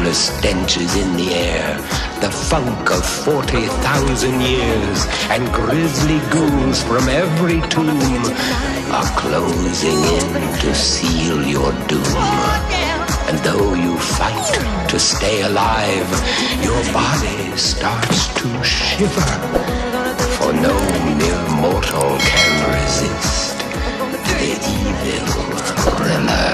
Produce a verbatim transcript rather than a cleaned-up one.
nameless stenches in the air, the funk of forty thousand years, and grisly ghouls from every tomb are closing in to seal your doom. And though you fight to stay alive, your body starts to shiver, for no mere mortal can resist the evil thriller.